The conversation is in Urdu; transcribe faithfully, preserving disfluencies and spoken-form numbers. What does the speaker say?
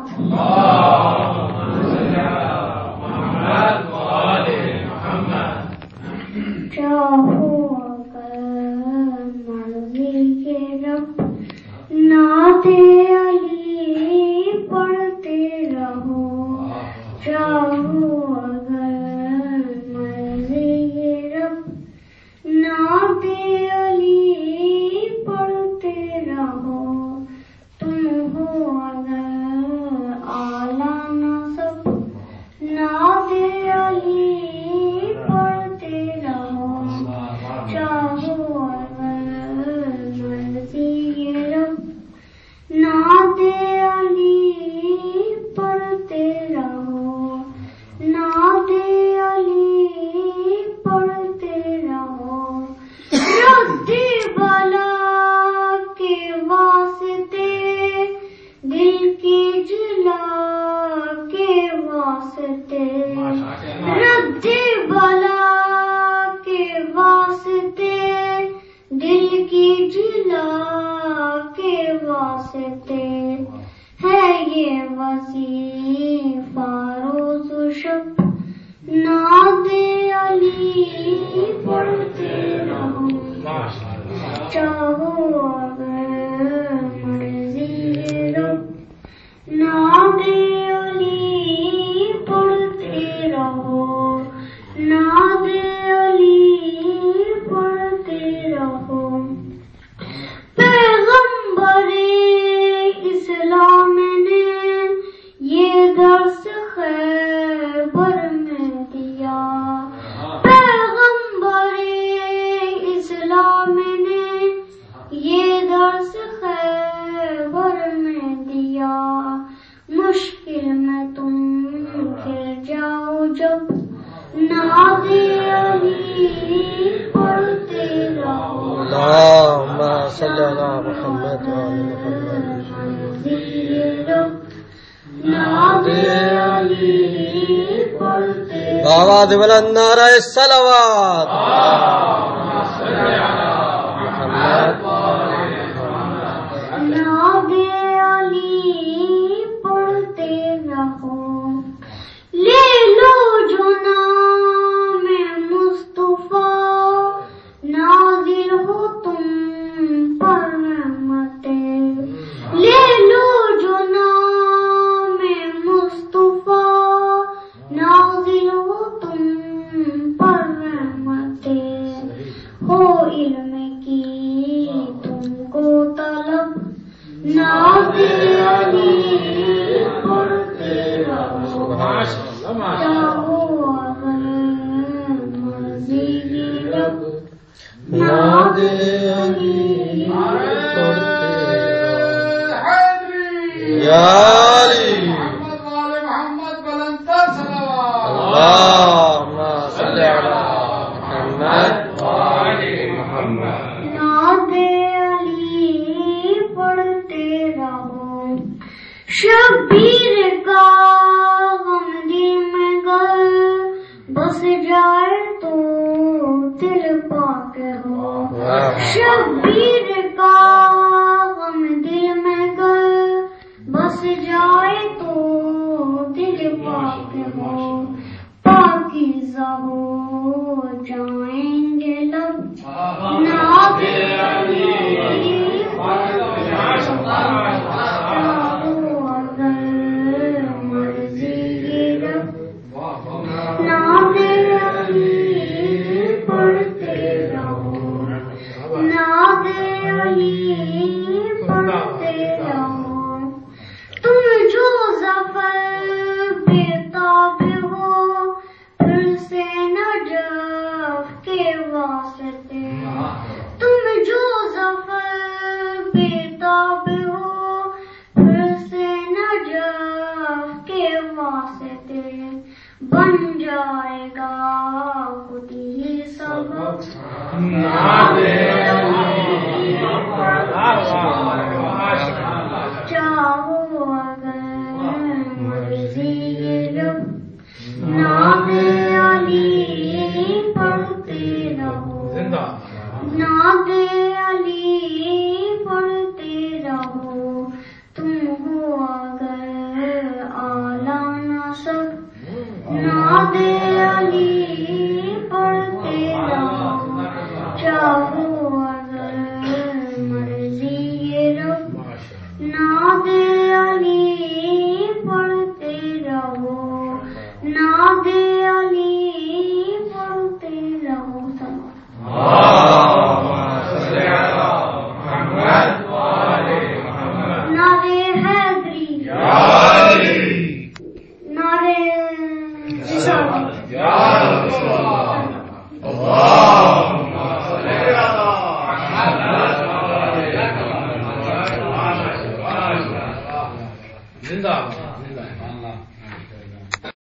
چاہو اگر مرضی کے رب نعت علی پڑھتے رہو. چاہو اگر مرضی کے رب نعت علی پڑھتے رہو. تم ہو اگر اعلیٰ نسب نعت علی پڑھتے رہو. چاہو اگر مرضی رب نعت علی پڑھتے رہو. نعت علی پڑھتے رہو. رد بلا کے واسطے دل کی جلا کے واسطے. رد بلا کے واسطے دل کی جلا کے واسطے ہے یہ وظیفہ روز و شب. نعت علی پڑھتے رہو. چاہو اگر مرضی رب نعت علی پڑھتے رہو. نعت علی پڑھتے رہو. پیغمبر اسلام نے یہ درس خیبر میں دیا. پیغمبر اسلام نے یہ درس خیبر میں دیا. مشکل میں تم گر جاؤ جب نعت علی پڑھتے رہو. اللہم صلی علی محمد وعلی محمد. نعت علی پڑھتے آواز بلند نعرہ صلوات. محمد نعت علی پڑھتے رہو. لے لو جو نام مصطفیٰ نازل ہو تم پر رحمتیں. لے لو جو نام مصطفیٰ نازل ہو تم پر رحمتیں. ہو علم کی تم کو طلب نعت علی پڑھتے رہو. چاہو اگر مرضی رب نعت علی پڑھتے رہو. یا علی اللہم صلی علی محمد وعلی محمد. نعت علی پڑھتے رہو. شبیر کا غم دل میں گر بس جائے تو دل پاک ہو. شبیر کا غم دل میں گر بس جائے تو دل پاک ہو. پاکیزہ ہو جائیں گے لب نعت علی پڑھتے رہو. اگر مرضی رب نعت علی پڑھتے رہو. نعت علی پڑھتے رہو. تم جو ظفر بےتاب ہو پھر سے نجف کے واسطے. تم جو ظفر بےتاب ہو پھر سے نجف کے واسطے. بن جائے گا خود ہی سبب نعت علی چاہو اگر مرضی رب نعت علی پڑھتے رہو. نعت علی پڑھتے رہو. تم ہو اگر انشاءاللہ. یا رسول اللہ. اللہ